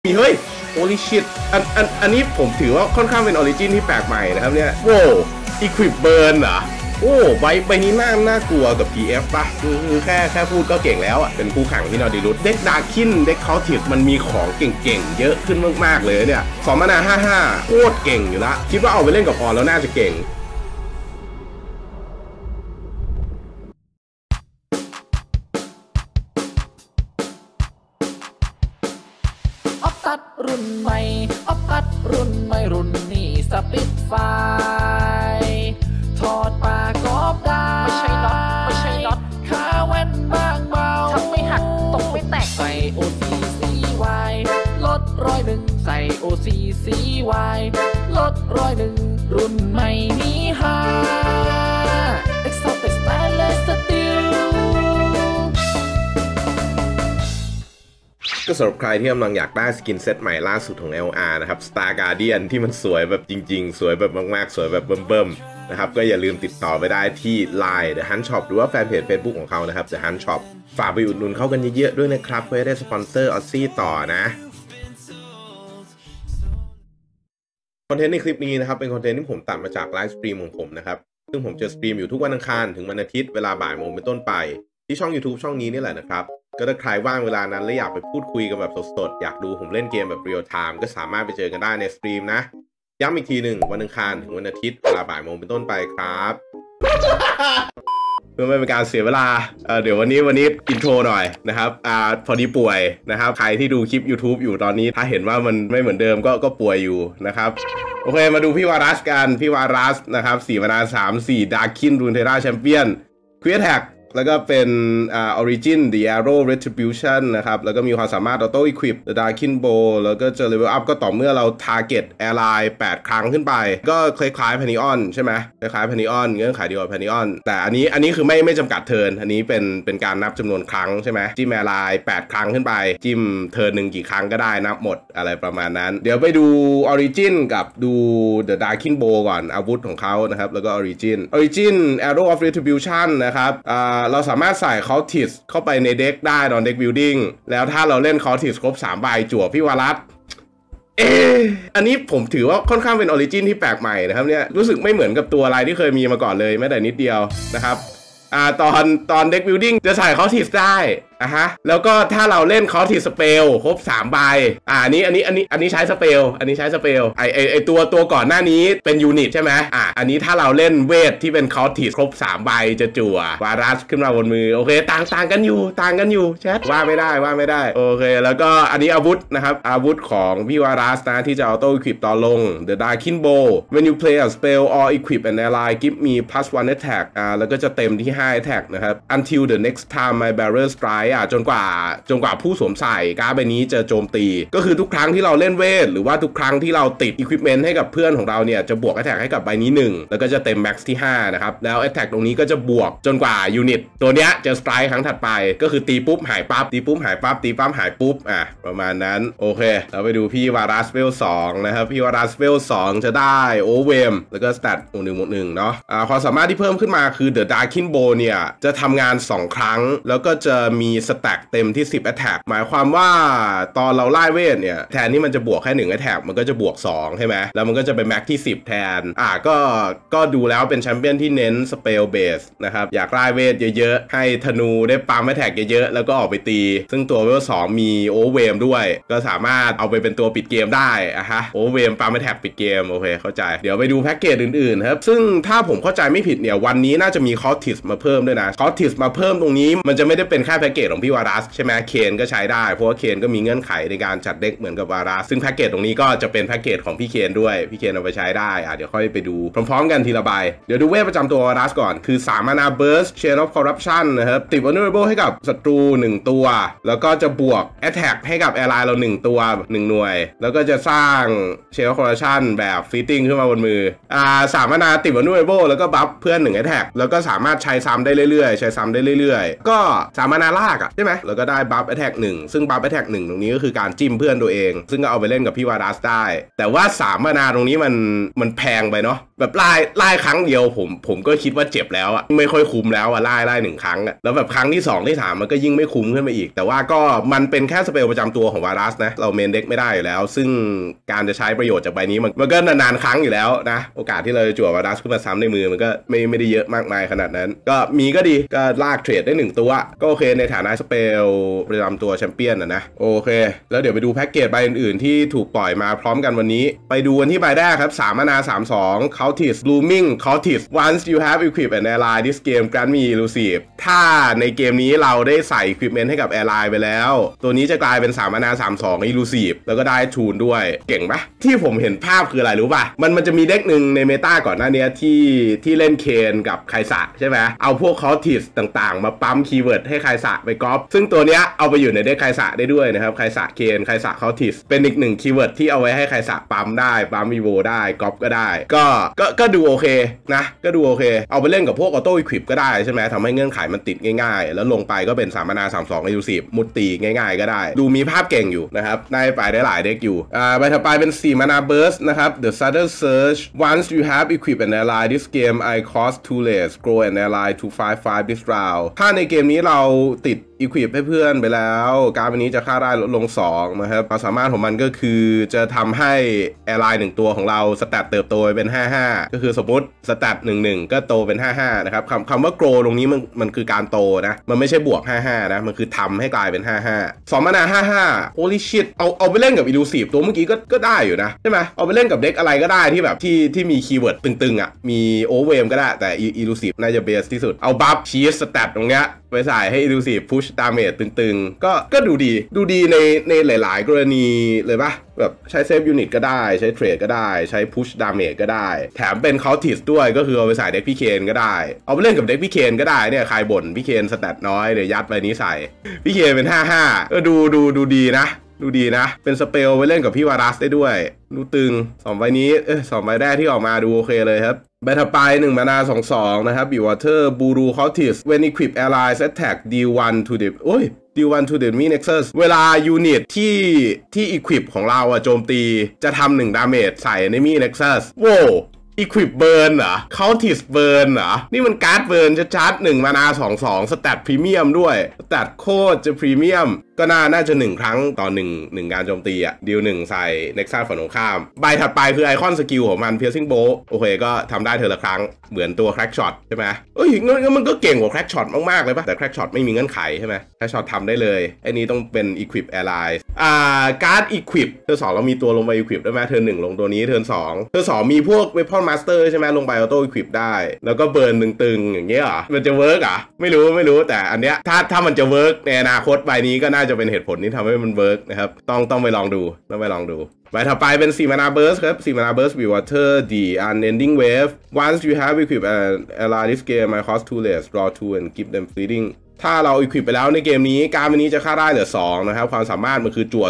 เฮ้ยโอลิชิตอันนี้ผมถือว่าค่อนข้างเป็นออริจินที่แปลกใหม่นะครับเนี่ยโว้อีควิปเบิร์นเหรอโอ้ใบนี้น่ากลัวกับ PF ป่ะคือแค่พูดก็เก่งแล้วอ่ะเป็นคู่แข่งที่นอร์ดิรุสเด็กดาคินเด็กเขาถิดมันมีของเก่งๆเยอะขึ้นมากๆเลยเนี่ย2 มานา 5 โคตรเก่งอยู่ละคิดว่าเอาไปเล่นกับออนแล้วน่าจะเก่งออฟตัดรุ่นใหม่ออฟตัดรุ่นใหม่รุ่นนี้สปิดไฟถอดปากอบได้ไม่ใช่น็อตขาแว่นบางเบาทำไม่หักตกไม่แตกใส่ OCCY ลด100ใส่ OCCY ลด100รุ่นใหม่นี้ฮ่า Exalted Stainless Steel ก็สำหรับใครที่กำลังอยากได้สกินเซตใหม่ล่าสุดของ LR นะครับ Star Guardian ที่มันสวยแบบจริงๆสวยแบบมากๆสวยแบบเบิ่มๆนะครับก็อย่าลืมติดต่อไปได้ที่ Line The Hunt Shop หรือว่าแฟนเพจ Facebook ของเขานะครับ The Hunt Shop ฝากไปอุดหนุนเข้ากันเยอะๆด้วยนะครับเพื่อได้สปอนเซอร์ออซซี่ต่อนะคอนเทนต์ในคลิปนี้นะครับเป็นคอนเทนต์ที่ผมตัดมาจากไลฟ์สตรีมของผมนะครับซึ่งผมจะสตรีมอยู่ทุกวันอังคารถึงวันอาทิตย์เวลาบ่ายโมงเป็นต้นไปที่ช่อง YouTube ช่องนี้นี่แหละนะครับก็ถ้าใครว่างเวลานั้นและอยากไปพูดคุยกันแบบสดๆอยากดูผมเล่นเกมแบบเรียลไทม์ก็สามารถไปเจอกันได้ในสตรีมนะย้ำอีกทีหนึ่งวันอังคารถึงวันอาทิตย์เวลาบ่ายโมงเป็นต้นไปครับเพื่อไม่เป็นการเสียเวลาเดี๋ยววันนี้อินโทรหน่อยนะครับพอดีป่วยนะครับใครที่ดูคลิป YouTube อยู่ตอนนี้ถ้าเห็นว่ามันไม่เหมือนเดิมก็ป่วยอยู่นะครับโอเคมาดูพี่วารัสกันพี่วารัสนะครับ4 มานา 3 4 ดาร์คินรูนเทราแชมเปี้ยนควีแท็กแล้วก็เป็นOrigin The Arrow Retribution นะครับแล้วก็มีความสามารถ Auto Equip The Darkin Bow แล้วก็จะ Level Up ก็ต่อเมื่อเรา Target Ally 8 ครั้งขึ้นไปก็คล้ายๆ Panion ใช่ไหมคล้ายๆ Panion เงื่อนไขเดียวกับ Panion แต่อันนี้คือไม่จำกัดเทิร์นอันนี้เป็นการนับจำนวนครั้งใช่ไหมจิ้ม Ally 8 ครั้งขึ้นไปจิ้มเทิร์นหนึ่งกี่ครั้งก็ได้นับหมดอะไรประมาณนั้นเดี๋ยวไปดู Origin กับดู The Darkin Bow ก่อนอาวุธของเขานะครับแล้วก็ Origin Arrow of Retribution นะครับเราสามารถใส่คอร์ติสเข้าไปในเด็กได้ตอนเด็กบิลดิ้งแล้วถ้าเราเล่นคอร์ติสครบ3 ใบจั่วพี่วารัสอันนี้ผมถือว่าค่อนข้างเป็นออริจินที่แปลกใหม่นะครับเนี่ยรู้สึกไม่เหมือนกับตัวอะไรที่เคยมีมาก่อนเลยแม้แต่นิดเดียวนะครับตอนเด็กบิลดิ้งจะใส่คอร์ติสได้แล้วก็ถ้าเราเล่นคอร์ติสสเปลครบ3 ใบอันนี้ใช้สเปลไอตัวก่อนหน้านี้เป็นยูนิตใช่ไหมอันนี้ถ้าเราเล่นเวทที่เป็นคอร์ติสครบ3 ใบจะจั่ววารัสขึ้นมาบนมือโอเคต่างกันอยู่แชทว่าไม่ได้โอเคแล้วก็อันนี้อาวุธนะครับอาวุธของพี่วารัสนะที่จะออโต้อีควิปต่อลง The Darkin Bow when you play a spell or equip an ally give me +1 attack แล้วก็จะเต็มที่5 attack นะครับ until the next time my bearer strikeจนกว่าผู้สวมใส่การ์ดใบนี้จะโจมตีก็คือทุกครั้งที่เราเล่นเวทหรือว่าทุกครั้งที่เราติดอุปกรณ์ให้กับเพื่อนของเราเนี่ยจะบวก attack ให้กับใบนี้1แล้วก็จะเต็ม max ที่5นะครับแล้ว attack ตรงนี้ก็จะบวกจนกว่ายูนิตตัวเนี้ยจะ strike ครั้งถัดไปก็คือตีปุ๊บหายปั๊บตีปุ๊บหายปั๊บตีปั๊บหายปุ๊บประมาณนั้นโอเคเราไปดูพี่วารัสเวล2นะครับพี่วารัสเวล2จะได้โอเวมแล้วก็สแตท1/1เนาะความสามารถที่เพิ่มขึ้นมาคือ The Darkin Bow เนี่ยจะทำงาน2 ครั้งแล้วก็จะมีสแต็กเต็มที่10 attack หมายความว่าตอนเราไล่เวทเนี่ยแทนที่มันจะบวกแค่1 attack มันก็จะบวก2ใช่ไหมแล้วมันก็จะเป็นแม็กที่10แทนก็ดูแล้วเป็นแชมเปี้ยนที่เน้นสเปลเบสนะครับอยากไล่เวทเยอะๆให้ธนูได้ปั๊ม attack เยอะๆแล้วก็ออกไปตีซึ่งตัวเวล2มีโอเวมด้วยก็สามารถเอาไปเป็นตัวปิดเกมได้โอเวมปั๊ม attack ปิดเกมโอเคเข้าใจเดี๋ยวไปดูแพ็กเกจอื่นๆครับซึ่งถ้าผมเข้าใจไม่ผิดเนี่ยวันนี้น่าจะมีคอร์ติสมาเพิ่มด้วยนะคอร์ติสมาเพิ่มตรงนี้มันจะไม่ได้เป็นแค่แพ็กเกจของพี่วารัสใช่ไหมเคนก็ใช้ได้เพราะว่าเคนก็มีเงื่อนไขในการจัดเด็กเหมือนกับวารัสซึ่งแพ็กเกจตรงนี้ก็จะเป็นแพ็กเกจของพี่เคนด้วยพี่เคนเอาไปใช้ได้เดี๋ยวค่อยไปดูพร้อมๆกันทีละใบเดี๋ยวดูเวทประจำตัววารัสก่อนคือ3 Mana Burst Chain of Corruption นะครับติด Vulnerable ให้กับศัตรู1 ตัวแล้วก็จะบวก Attack ให้กับ Ally เรา1 ตัว1 หน่วยแล้วก็จะสร้าง Chain of Corruption แบบ Fitting ขึ้นมาบนมือ3 Mana ติด Vulnerable แล้วก็บัฟเพื่อน1 Attack แล้วก็สามารถใช้ซ้ำได้เรื่อยๆก็3 Mana ลากอ่ะใช่ไหมแล้วก็ได้บัฟแอทแทก1ซึ่งบัฟแอทแทก1ตรงนี้ก็คือการจิ้มเพื่อนตัวเองซึ่งก็เอาไปเล่นกับพี่วารัสได้แต่ว่า3มานาตรงนี้มันแพงไปเนาะแบบไล่ครั้งเดียวผมก็คิดว่าเจ็บแล้วอะไม่ค่อยคุ้มแล้วอะไล่1 ครั้งอะแล้วแบบครั้งที่2ที่3มันก็ยิ่งไม่คุ้มขึ้นไปอีกแต่ว่าก็มันเป็นแค่สเปลประจำตัวของวารัสนะเราเมนเด็กไม่ได้อยู่แล้วซึ่งการจะใช้ประโยชน์จากใบนี้มันก็นานๆครั้งอยู่แล้วนะโอกาสที่เราจะจั่ววารัสขึ้นมาซ้ำในมือมันก็ไม่ได้เยอะมากมายขนาดนั้นก็มีก็ดีก็ลากเทรดได้1ตัวก็โอเคในฐานะสเปลประจำตัวแชมเปี้ยนนะโอเคแล้วเดี๋ยวไปดูแพ็กเกจใบอื่นๆที่ถูกปล่อยมาพร้อมกันวันนี้ไปดูกันที่ใบแรกครับ3มานา3/2 Cultist Blooming Cultist Once you have equipped an ally this game grant me elusive ถ้าในเกมนี้เราได้ใส่ equipment ให้กับ ally ไปแล้วตัวนี้จะกลายเป็น3มานา3/2 elusive แล้วก็ได้ทูนด้วยเก่งปะที่ผมเห็นภาพคืออะไรรู้ป่ะมันจะมีเด็กหนึ่งในเมตาก่อนหน้านี้ที่เล่นเคนกับไคสะใช่ไหมเอาพวก Cultist ต่างๆมาปั๊มคีย์เวิร์ดให้ไคสะไปก๊อปซึ่งตัวเนี้ยเอาไปอยู่ในเด็กไคสะได้ด้วยนะครับไคสะเคนไคสะ Cultist เป็นอีก1คีย์เวิร์ดที่เอาไว้ให้ไคสะปั๊มได้ปั๊มวีโวได้ก๊อปก็ได้ก็ดูโอเคนะก็ดูโอเคเอาไปเล่นกับพวกออโต้อีควิปก็ได้ใช่ไหมทำให้เงื่อนไขมันติดง่ายๆแล้วลงไปก็เป็น3มานา3/2 elusive มุดตีง่ายๆก็ได้ดูมีภาพเก่งอยู่นะครับได้หลายเด็กอยู่ใบถัดไปเป็น4มานา burst นะครับ the sudden surge once you have equipped an ally this game I cost 2 less grow an ally to 5/5 this round ถ้าในเกมนี้เราติดequip ให้เพื่อนไปแล้วการ์ดนี้จะค่าได้ลดลง2นะครับความสามารถของมันก็คือจะทำให้แอร์ไลน์1ตัวของเราสแตทเติบโตเป็น55ก็คือสมมติสแตท11ก็โตเป็น55นะครับคำว่า grow ตรงนี้มันคือการโตนะมันไม่ใช่บวก55นะมันคือทำให้กลายเป็น55 2มานา55 holy shit เอาไปเล่นกับ elusive ตัวเมื่อกี้ก็ได้อยู่นะใช่ไหมเอาไปเล่นกับเด็กอะไรก็ได้ที่แบบที่มีคีย์เวิร์ดตึงๆอ่ะมี overwhelm ก็ได้แต่ elusive น่าจะเบสที่สุดเอาบัฟชีสสแตทตรงเนี้ยไปใส่ให้ elusive push damage ตึงๆก็ดูดีในหลายๆกรณีเลยปะแบบใช้เซฟยูนิตก็ได้ใช้เทรดก็ได้ใช้ push damage ก็ได้แถมเป็น cultist ด้วยก็คือเอาไปใส่เด็กพี่เคนก็ได้เอาไปเล่นกับเด็กพี่เคนก็ได้เนี่ยใครบ่นพี่เคนสแตทน้อยเดี๋ยวยัดไปนี้ใส่พี่เคนเป็น55ก็ดูดีนะเป็นสเปลไปเล่นกับพี่วารัสได้ด้วยดูตึง2ใบนี้2ใบแรกที่ออกมาดูโอเคเลยครับใบถัดไป1มานา2/2 นะครับ Bewater Buru Cultist when equipped allies attack D1 to the D1 to the enemy nexus เวลายูนิตที่ equip ของเราโจมตีจะทำ1 damage ใส่ enemy nexus โว้equip burn เหรอ Cultist burn เหรอนี่มันการ์ดเบิร์นชัดๆ1มานา2/2 สแตทพรีเมียมด้วยสแตทโคตรจะพรีเมียมก็น่าจะ1 ครั้งต่อ1การโจมตีดีล1ใส่ Nexus ฝั่งตรงข้ามใบถัดไปคือไอคอนสกิลของมัน Piercing Bolt โอเคก็ทำได้เธอละครั้งเหมือนตัว Crack Shot ใช่ไหมงั้นมันก็เก่งกว่า Crack Shot มากๆเลยป่ะแต่ Crack Shot ไม่มีเงื่อนไขใช่ไหม Crack Shot ทำได้เลยไอ้นี้ต้องเป็น Equip Ally การ์ด Equip เธอ2เรามีตัวลงไป Equip ได้ไหมเธอ1ลงตัวนี้เธอ2มีพวก Weapon Master ใช่ไหมลงไป Auto Equip ได้แล้วก็เบิร์นตึงๆอย่างเงี้ยเหรอมันจะเวิร์กอ่ะไม่รู้แต่อันเนี้ยถ้ามันจะเวิร์กในอนาคตใบนี้ก็น่าจะเป็นเหตุผลที่ทำให้มันเวิร์กนะครับต้องไปลองดูใบถัดไปเป็น4 mana burst ครับ4 mana burst Bewater the unending wave once you have equipped an ally this game I cost 2 less draw 2 and give them fleeting ถ้าเรา equip ไปแล้วในเกมนี้การ์ดนี้จะค่าได้เหลือ2นะครับความสามารถมันคือจั่ว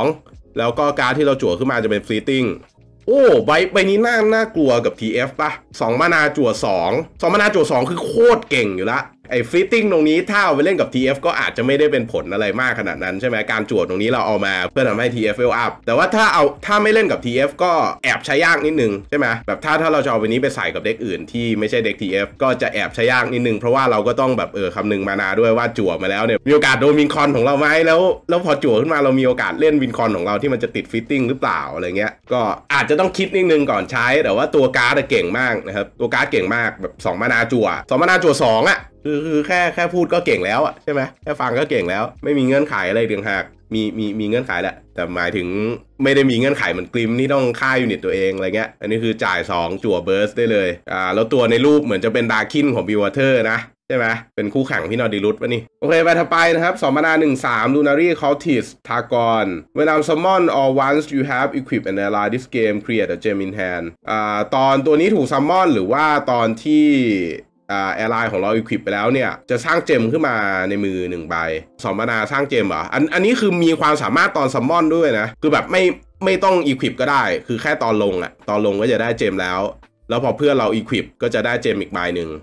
2แล้วก็การ์ดที่เราจั่วขึ้นมาจะเป็น fleeting ใบนี้น่ากลัวกับ TF ป่ะ2 มานาจั่ว2มานาจั่ว2คือโคตรเก่งอยู่ละไอ้ฟลิตติ้งตรงนี้ถ้าเอาไปเล่นกับ TF ก็อาจจะไม่ได้เป็นผลอะไรมากขนาดนั้นใช่ไหมการจวดตรงนี้เราเอามาเพื่อทำให้ TF level up แต่ว่าถ้าไม่เล่นกับ TF ก็แอบใช้ยากนิดนึงใช่ไหมแบบถ้าเราจะเอาไปนี้ไปใส่กับเด็กอื่นที่ไม่ใช่เด็ก TF ก็จะแอบใช้ยากนิดนึงเพราะว่าเราก็ต้องแบบคำนึงมานาด้วยว่าจั่วมาแล้วเนี่ยมีโอกาสโดนวินคอนของเราไหมแล้วพอจั่วขึ้นมาเรามีโอกาสเล่นวินคอนของเราที่มันจะติดฟลิตติ้งหรือเปล่าอะไรเงี้ยก็อาจจะต้องคิดนิดนึงก่อนใช้แต่ว่าตัวการ์ดเก่งมากนะครับตัวการ์ดเก่งมากแบบ2 มานาจั่ว2 มานาจั่ว2อ่ะคือแค่พูดก็เก่งแล้วอ่ะใช่ไหมแค่ฟังก็เก่งแล้วไม่มีเงื่อนไขอะไรต่างหากมีเงื่อนไขแหละแต่หมายถึงไม่ได้มีเงื่อนไขเหมือนกริมที่ต้องฆ่ายูนิตตัวเองอะไรเงี้ยอันนี้คือจ่าย2จั่วเบิร์สได้เลยแล้วตัวในรูปเหมือนจะเป็นดาร์คินของบิวเทอร์นะใช่ไหมเป็นคู่แข่งพี่นอดิลุสป่ะนี่โอเคไปถัดไปนะครับ2 มานา 1/3 Lunary Cultist Targon When I'm summon or once you have equipped an ally this game create a gem in hand ตอนตัวนี้ถูกซัมมอนหรือว่าตอนที่แอร์ไลน์ของเรา equip ไปแล้วเนี่ยจะสร้างเจมขึ้นมาในมือ1 ใบ2 มานาสร้างเจมเหรออันนี้คือมีความสามารถตอนซัมมอนด้วยนะคือแบบไม่ต้อง equip ก็ได้คือแค่ตอนลงก็จะได้เจมแล้วพอเพื่อนเรา equip ก็จะได้เจมอีกใบหนึ่ง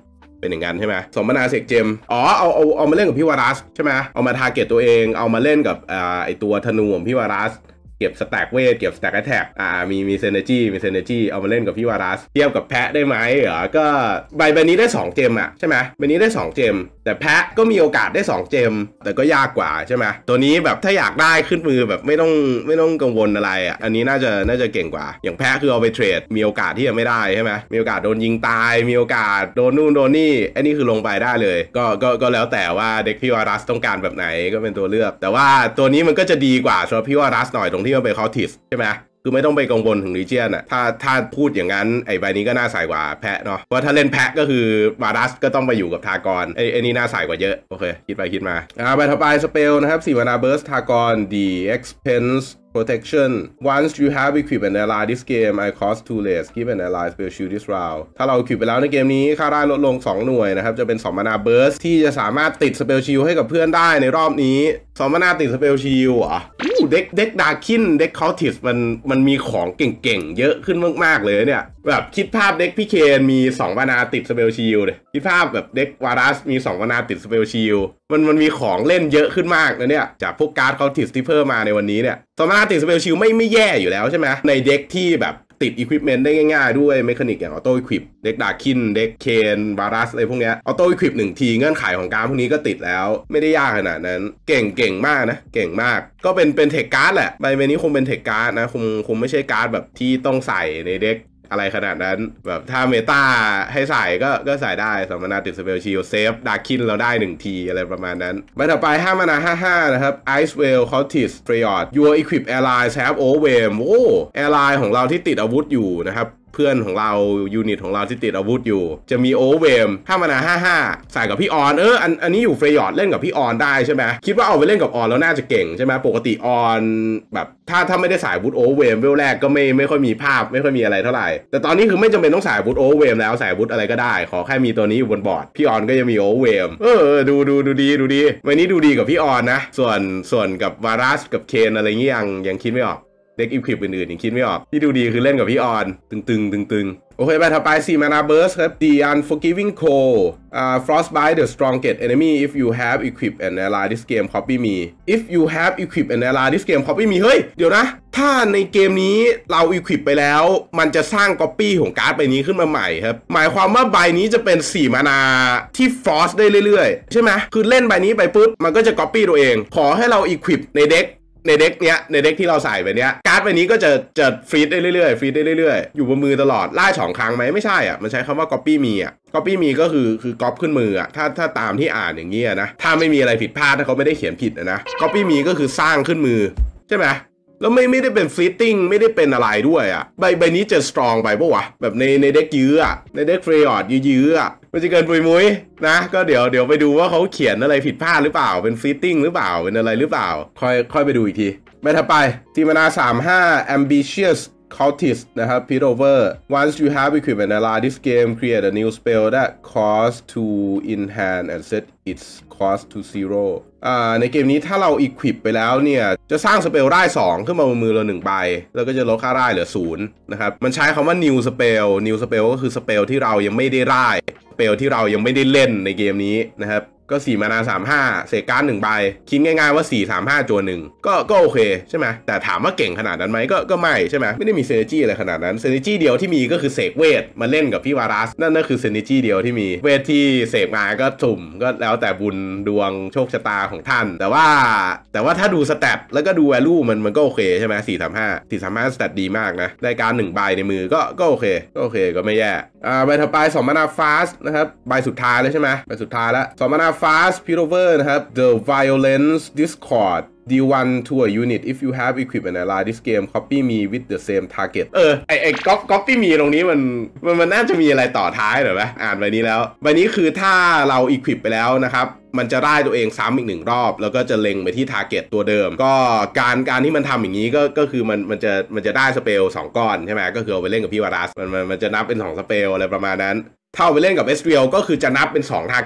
เป็นอย่างนั้นใช่ไหมสมนาเสกเจมอ๋อเอามาเล่นกับพี่วารัสใช่ไหมเอามาทาร์เก็ตตัวเองเอามาเล่นกับไอตัวธนูของพี่วารัสเก็บสแต็กเวทเก็บสแต็กแอทแทกมีเซนเนจีเอามาเล่นกับพี่วารัสเทียบกับแพะได้ไหมก็ใบนี้ได้2เจมใช่ไหมใบนี้ได้2เจมแต่แพะก็มีโอกาสได้2เจมแต่ก็ยากกว่าใช่ไหมตัวนี้แบบถ้าอยากได้ขึ้นมือแบบไม่ต้องกังวลอะไรอันนี้น่าจะเก่งกว่าอย่างแพะคือเอาไปเทรดมีโอกาสที่จะไม่ได้ใช่ไหมมีโอกาสโดนยิงตายมีโอกาสโดนนู่นโดนนี่อันนี้คือลงไปได้เลยก็แล้วแต่ว่าเด็กพี่วารัสต้องการแบบไหนก็เป็นตัวเลือกแต่ว่าตัวนี้มันก็จะดีกว่าสำหรับพี่วารัสหน่อยตรงที่มันเป็นใช่ไหมคือไม่ต้องไปกังวลถึงรีเจียนอะถ้าพูดอย่างนั้นไอ้ใบนี้ก็น่าใส่กว่าแพะเนาะเพราะถ้าเล่นแพะก็คือวารัสก็ต้องไปอยู่กับทากรไอ้นี่น่าใส่กว่าเยอะโอเคคิดไปคิดมาใบถัดไปสเปลนะครับ4 mana burst ทากร the expense protection once you have equipped an ally this game I cost 2 less give an ally spell shield this round ถ้าเรา equip ไปแล้วในเกมนี้ค่าได้ลดลง2หน่วยนะครับจะเป็น2 mana burst ที่จะสามารถติด spell shield ให้กับเพื่อนได้ในรอบนี้2 mana ติด spell shield อ่ะเด็กดาร์คินเด็กคอลติสมันมีของเก่งๆเยอะขึ้นมากๆเลยเนี่ยแบบคิดภาพเด็กพี่เคนมี2 mana ติด spell shield เลยคิดภาพแบบเด็กวารัสมี2 mana ติด spell shield มันมีของเล่นเยอะขึ้นมากนะเนี่ยจากพวกการ์ดคอลติสที่เพิ่มมาในวันนี้เนี่ย2 mana ติด spell shield ไม่แย่อยู่แล้วใช่ไหมในเด็กที่แบบติด equipment ได้ง่ายๆด้วยเมคานิกอย่างออโต้ equip เด็กดาร์คินเด็กเคนบารัสอะไรพวกเนี้ยออโต้ equip 1 ทีเงื่อนไขของการพวกนี้ก็ติดแล้วไม่ได้ยากขนาดนั้นเก่งมากนะเก่งมากก็เป็นเทคการ์ดแหละใบนี้คงเป็นเทคการ์ดนะคงไม่ใช่การ์ดแบบที่ต้องใส่ในเด็กอะไรขนาดนั้นแบบถ้าเมตาให้ใส่ก็ใส่ได้สมนาติดสเปลชิลเซฟดาร์คินเราได้1ทีอะไรประมาณนั้นใบต่อไป5 mana 5/5นะครับ Ice Whale Cultist Freyot Your Equipped Allies have Overwhelm โอ้แอร์ไลน์ของเราที่ติดอาวุธอยู่นะครับเพื่อนของเรายูนิตของเราที่ติดอาวุธอยู่จะมีโอเวม5 mana 5/5ใส่กับพี่ออนอันนี้อยู่เฟรยอดเล่นกับพี่ออนได้ใช่ไหมคิดว่าเอาไปเล่นกับออนแล้วน่าจะเก่งใช่ไหมปกติออนแบบถ้าไม่ได้สายบูทโอเวมเวลแรกก็ไม่ค่อยมีภาพไม่ค่อยมีอะไรเท่าไหร่แต่ตอนนี้คือไม่จำเป็นต้องสายบูทโอเวมแล้วสายบูทอะไรก็ได้ขอแค่มีตัวนี้อยู่บนบอร์ดพี่ออนก็ยังมีโอเวมดูดีวันนี้ดูดีกับพี่ออนนะส่วนกับวารัสกับเคนอะไรเงี้ยยังคิดไม่ออกเด็กอีควิปอื่นๆยังคิดไม่ออกที่ดูดีคือเล่นกับพี่ออนตึงโอเคไปถัดไป4 mana burst ครับ The Unforgiving Cold Frostbite the strongest enemy if you have equipped an ally this game copy me if you have equipped an ally this game copy me เฮ้ยเดี๋ยวนะถ้าในเกมนี้เรา equip ไปแล้วมันจะสร้าง copy ของการ์ดใบนี้ขึ้นมาใหม่ครับหมายความว่าใบนี้จะเป็น4 mana ที่ frost ได้เรื่อยๆใช่ไหมคือเล่นใบนี้ไปปุ๊บมันก็จะ copy ตัวเองขอให้เรา equip ในเด็กที่เราใส่ไปเนี้ยการ์ดใบนี้ก็จะฟรีดได้เรื่อยๆอยู่บนมือตลอดล่า2 ครั้งไหมไม่ใช่อ่ะมันใช้คำว่า copy me อ่ะ copy me ก็คือก๊อปขึ้นมืออ่ะถ้าตามที่อ่านอย่างเงี้ยนะถ้าไม่มีอะไรผิดพลาดถ้าเขาไม่ได้เขียนผิดนะ copy me ก็คือสร้างขึ้นมือใช่ไหมแล้วไม่ได้เป็นฟรีตติ้งไม่ได้เป็นอะไรด้วยอ่ะใบนี้จะสตรองไปปะวะแบบในเด็กยื้ออ่ะในเด็กเฟรยอดยื้ออ่ะมันจะเกินปุยมุ้ยนะก็เดี๋ยวไปดูว่าเขาเขียนอะไรผิดพลาดหรือเปล่าเป็นฟรีตติ้งหรือเปล่าเป็นอะไรหรือเปล่าค่อยไปดูอีกทีไม่ถัดไปทีมานา3/5 ambitious cultist นะครับ pit over once you have equipped an ally this game create a new spell that costs 2 in hand and set its cost to 0ในเกมนี้ถ้าเรา equip ไปแล้วเนี่ยจะสร้างสเปลได้2ขึ้นมาบนมือเรา1ใบแล้วก็จะลดค่าได้เหลือ0นะครับมันใช้คำว่า new spell ก็คือสเปลที่เรายังไม่ได้ร่ายสเปลที่เรายังไม่ได้เล่นในเกมนี้นะครับก็4 mana 3/5เศษการ์ด1ใบคิดง่ายๆว่า4 3/5จั่ว1ก็โอเคใช่ไหมแต่ถามว่าเก่งขนาดนั้นไหมก็ไม่ใช่ไหมไม่ได้มีเซนจี้อะไรขนาดนั้นเซนจี้เดียวที่มีก็คือเสกเวทมาเล่นกับพี่วารัสนั่นคือเซนจี้เดียวที่มีเวทที่เสกมาก็สุ่มก็แล้วแต่บุญดวงโชคชะตาของท่านแต่ว่าถ้าดูสแตทแล้วก็ดูแวลูมันก็โอเคใช่ไหม4 3/5 สแตทดีมากนะได้การ1ใบในมือก็โอเคก็ไม่แย่ใบถัดไป2 mana fast นะครับใบสุดท้ายเลยใช่ไหมใบสุดท้ายแล้ว2 mana fast pit over นะครับ the violence discord deal 1 to a unit if you have equipped an ally this game copy me with the same target ไอ้ copy me ตรงนี้มันน่าจะมีอะไรต่อท้ายหรือไหมอ่านใบนี้แล้วใบนี้คือถ้าเรา equip ไปแล้วนะครับมันจะได้ตัวเองซ้ำอีก1รอบแล้วก็จะเล็งไปที่ target ตัวเดิมก็การที่มันทำอย่างนี้ก็คือมันจะได้สเปล2ก้อนใช่ไหมก็คือเอาไปเล่นกับพี่วารัสมันจะนับเป็น2สเปลอะไรประมาณนั้นถ้าเอาไปเล่นกับเอสเรียลก็คือจะนับเป็น2 target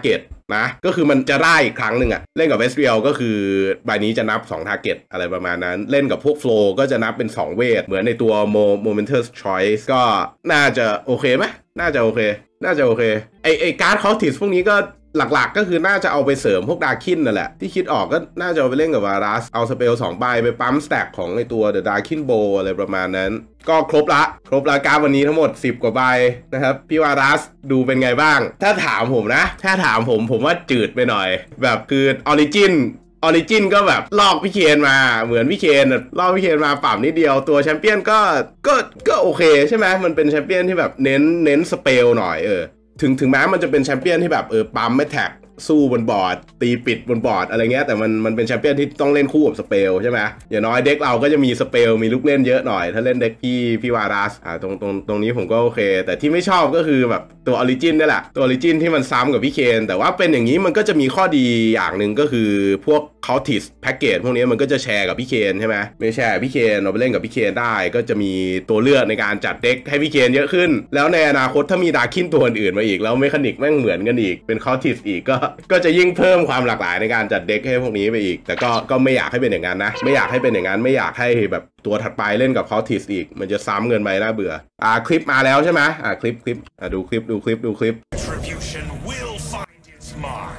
นะก็คือมันจะได้อีกครั้งหนึ่งอะเล่นกับเวสเรียลก็คือใบนี้จะนับ2 target อะไรประมาณนั้นเล่นกับพวกโฟลก็จะนับเป็น2เวทเหมือนในตัว Momentous Choice ก็น่าจะโอเคไหมน่าจะโอเคไอการ์ดคอสติสพวกนี้ก็หลักๆก็คือน่าจะเอาไปเสริมพวกดาร์คินนั่นแหละที่คิดออกก็น่าจะเอาไปเล่นกับวารัสเอาสเปล2 ใบไปปั๊มสแต็กของไอตัว The Darkin Bow อะไรประมาณนั้นก็ครบละการ์ดวันนี้ทั้งหมด10 กว่าใบนะครับพี่วารัสดูเป็นไงบ้างถ้าถามผมนะผมว่าจืดไปหน่อยแบบคือออริจินก็แบบลอกพี่เคนมาเหมือนพี่เคนลอกพี่เคนมาปรับนิดเดียวตัวแชมเปี้ยนก็โอเคใช่ไหมมันเป็นแชมเปี้ยนที่แบบเน้นสเปลหน่อยถึงแม้มันจะเป็นแชมเปี้ยนที่แบบปั๊มไม่แท็กสู้บนบอร์ดตีปิดบนบอร์ดอะไรเงี้ยแต่มันเป็นแชมเปี้ยนที่ต้องเล่นคู่กับสเปลใช่ไหมอย่างน้อยเด็กเราก็จะมีสเปลมีลูกเล่นเยอะหน่อยถ้าเล่นเด็กพี่วารัสตรงนี้ผมก็โอเคแต่ที่ไม่ชอบก็คือแบบตัวออริจินนี่แหละตัวออริจินที่มันซ้ำกับพี่เคนแต่ว่าเป็นอย่างนี้มันก็จะมีข้อดีอย่างหนึ่งก็คือพวกคอติสแพ็กเกจพวกนี้มันก็จะแชร์กับพี่เคนใช่ไหมไม่แชร์พี่เคนเราไปเล่นกับพี่เคนได้ก็จะมีตัวเลือกในการจัดเด็กให้พี่เคนเยอะขึ้นแล้วในอนาคตถ้ามีดาร์คินตัวอื่นมาอีกแล้วเมคานิกแม่งเหมือนกันอีกเป็นคอติสอีกก็จะยิ่งเพิ่มความหลากหลายในการจัดเด็กให้พวกนี้ไปอีกแต่ก็ไม่อยากให้เป็นอย่างนั้นนะไม่อยากให้เป็นอย่างนั้นไม่อยากให้แบบตัวถัดไปเล่นกับคอติสอีกมันจะซ้ำเงินไปน่าเบื่อคลิปมาแล้วใช่ไหมคลิปดูคลิป Retribution will find its mark.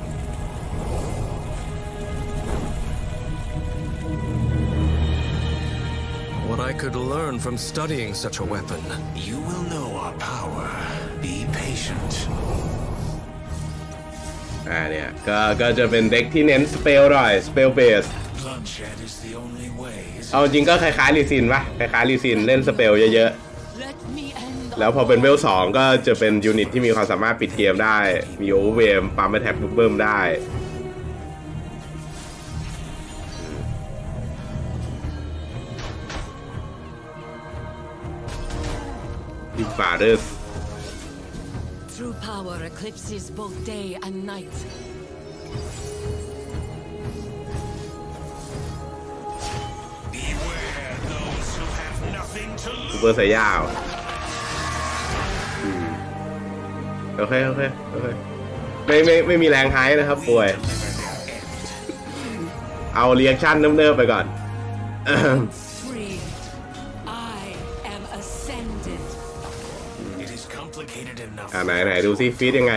What I could learn from studying such a weapon. You will know our power. Be patient. เนี่ยก็จะเป็นเด็กที่เน้นสเปลหน่อยสเปลเบส Bloodshed is the only way. เอาจริงก็คล้ายๆลีซินปะคล้ายๆลีซินเล่นสเปลเยอะๆแล้วพอเป็นเวล2ก็จะเป็นยูนิตที่มีความสามารถปิดเกมได้มีโอเวอร์เวมปั๊มแท็กลูกเบิ้มได้Big Fathers True power eclipses both day and night. Beware those who have nothing to ซูเปอร์ไซย่าโอเคไม่มีแรงไฮนะครับป่วยเอาเรียกชั่นเนิบๆไปก่อน Free. I am ascended. It is complicated enough. ไหนดูซิฟีดยังไง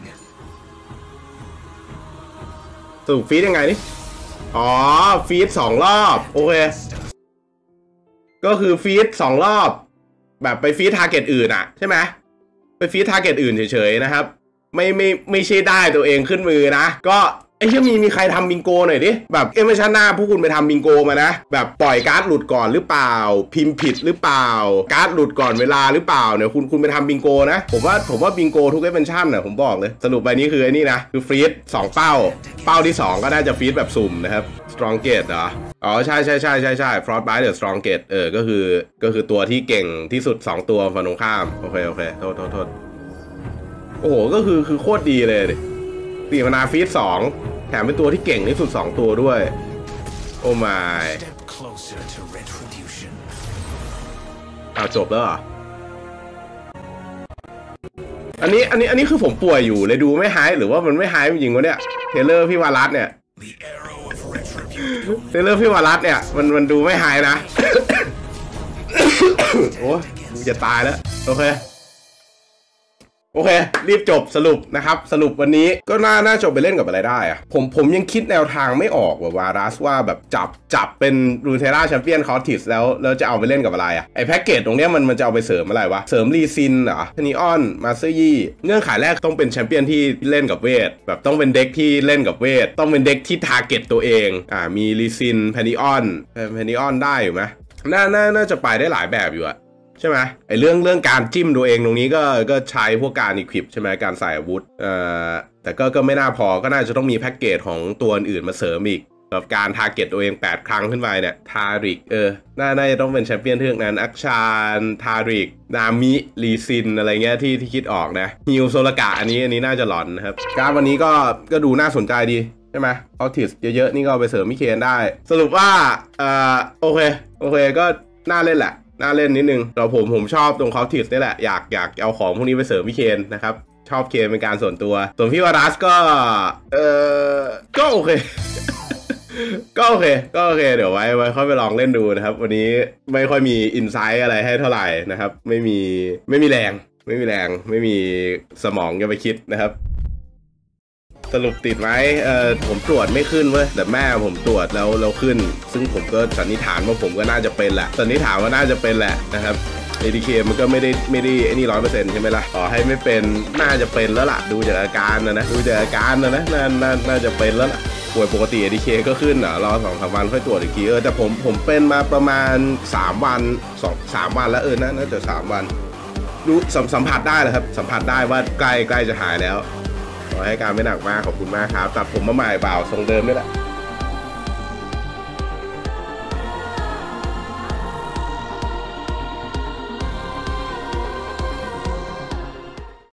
สรุปฟีดยังไงนี่อ๋อฟีด2 รอบโอเคก็คือฟีด2 รอบแบบไปฟีดทาร์เก็ตอื่นอะใช่ไหมไปฟีดทาร์เก็ตอื่นเฉยๆนะครับไม่ใช่ได้ตัวเองขึ้นมือนะก็ไอ้เชี่ยมีใครทำบิงโกหน่อยดิแบบไม่ใช่หน้าพวกคุณไปทำบิงโกมานะแบบปล่อยการ์ดหลุดก่อนหรือเปล่าพิมพ์ผิดหรือเปล่าการ์ดหลุดก่อนเวลาหรือเปล่าเนี่ยคุณไปทำบิงโกนะผมว่าบิงโกทุกเอเวนชั่นน่ะผมบอกเลยสรุปใบนี้คือไอ้นี่นะคือฟีด2 เป้าที่2ก็น่าจะฟีดแบบสุ่มนะครับ strong gate เหรออ๋อใช่ Frostbite the strong gate ก็คือตัวที่เก่งที่สุด2 ตัวฝั่งตรงข้ามโอเคโทษโอ้โหก็คือโคตรดีเลยดิ4 มานาฟีด2แถมเป็นตัวที่เก่งที่สุด2 ตัวด้วยโอ้ my Step closer to retribution. จบแล้วเหรออันนี้คือผมป่วยอยู่เลยดูไม่หายหรือว่ามันไม่หายจริงวะเนี่ยเทเลอร์พี่วารัสเนี่ย The arrow of retribution. เทเลอร์พี่วารัสเนี่ยมันดูไม่หายนะ โอ้ยจะตายแล้วโอเครีบจบสรุปนะครับสรุปวันนี้ก็น่าจบไปเล่นกับอะไรได้อะผมยังคิดแนวทางไม่ออกวารัสว่าแบบจับเป็นรูเทราแชมเปี้ยนคอร์ติสแล้วจะเอาไปเล่นกับอะไรอะไอแพ็กเกจตรงเนี้ยมันจะเอาไปเสริมอะไรวะเสริมรีซินเหรอเทนิออนมาสเตอร์ยี่เงื่อนไขแรกต้องเป็นแชมเปี้ยนที่เล่นกับเวทแบบต้องเป็นเด็กที่เล่นกับเวทต้องเป็นเด็กที่ทาร์เก็ตตัวเองมีรีซินแพนิออนได้อยู่ไหมน่าจะไปได้หลายแบบอยู่อะใช่ไหมไอเรื่องการจิ้มตัวเองตรงนี้ก็ใช้พวกการอีควิปใช่ไหมการใส่อาวุธแต่ก็ไม่น่าพอก็น่าจะต้องมีแพ็กเกจของตัวอื่นมาเสริมอีกแบบการทาร์เก็ตตัวเอง8 ครั้งขึ้นไปเนี่ยทาริกน่าจะต้องเป็นแชมเปี้ยนเทือกนั้นอักชานทาริกนามิลีซินอะไรเงี้ยที่คิดออกนะฮิวโซลกะอันนี้น่าจะหลอนนะครับการวันนี้ก็ดูน่าสนใจดีใช่ไหมเอาทิสเยอะๆนี่ก็ไปเสริมมิเคนได้สรุปว่าโอเคก็น่าเล่นแหละน่าเล่นนิดนึงแต่ผมชอบตรงคอสติสนี่แหละอยากเอาของพวกนี้ไปเสริมพี่เคนนะครับชอบเคนเป็นการส่วนตัวส่วนพี่วารัสก็ก็โอเค ก็โอเคเดี๋ยวไว้ค่อยไปลองเล่นดูนะครับวันนี้ไม่ค่อยมีอินไซต์อะไรให้เท่าไหร่นะครับไม่มีแรงไม่มีสมองจะไปคิดนะครับสรุปติดไหมผมตรวจไม่ขึ้นเว้ยแต่แม่ผมตรวจแล้วขึ้นซึ่งผมก็สันนิษฐานว่าผมก็น่าจะเป็นแหละนะครับ ADK มันก็ไม่ได้ไอ้นี่ 100% ใช่ไหมล่ะขอให้ไม่เป็นน่าจะเป็นแล้วล่ะดูจากอาการนะน่าจะเป็นแล้วล่ะป่วยปกติ ADK ก็ขึ้นเหรอรอ 2-3 วันค่อยตรวจอีกทีแต่ผมเป็นมาประมาณ3วัน3วันแล้วน่าจะ3วันรู้สัมผัสได้เลยครับสัมผัสได้ว่าใกล้จะหายแล้วขอให้การไม่หนักมากขอบคุณมากครับตัดผมมาใหม่เปล่าทรงเดิมนี่แหละ